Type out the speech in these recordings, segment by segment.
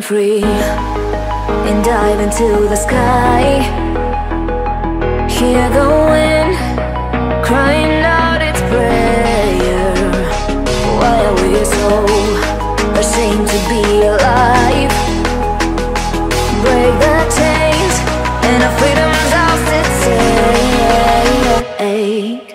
free and dive into the sky. Hear the wind crying out its prayer. Why are we so ashamed to be alive? Break the chains and our freedom's ours to take.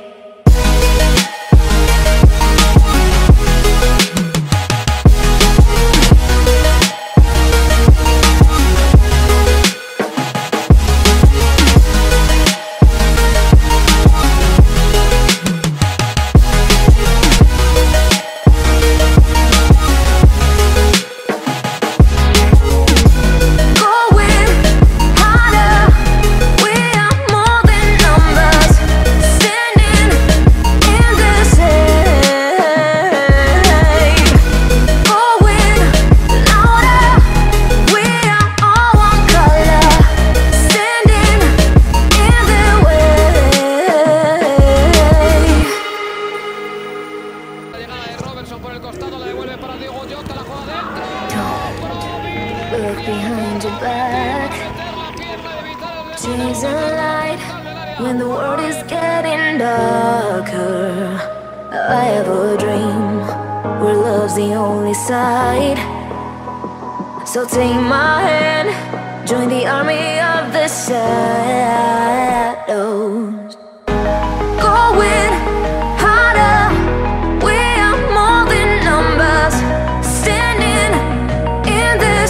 Look behind your back. Chase a light when the world is getting darker. I have a dream where love's the only side. So take my hand, join the army of the shadows. Going harder, we are more than numbers, standing in the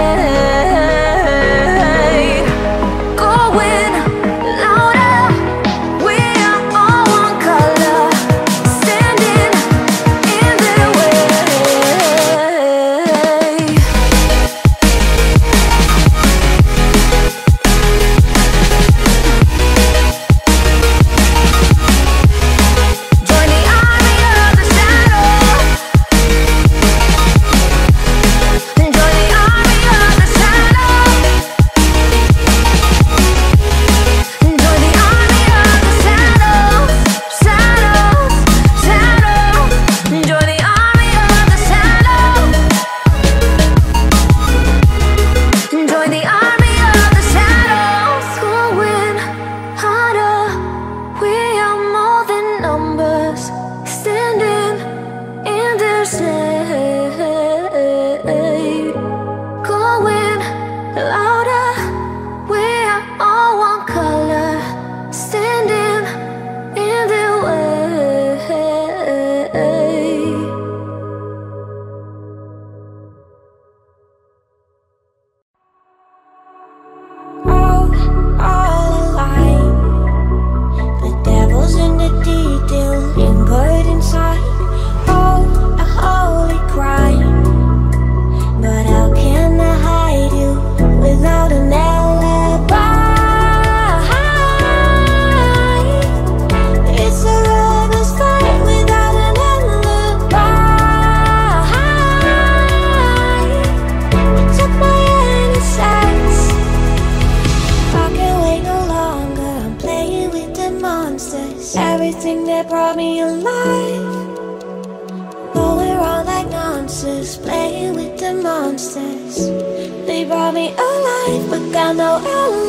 shade. Going louder, we are all one color, standing in the way. Everything that brought me alive, but we're all like monsters, playing with the monsters. They brought me alive, but got no alive.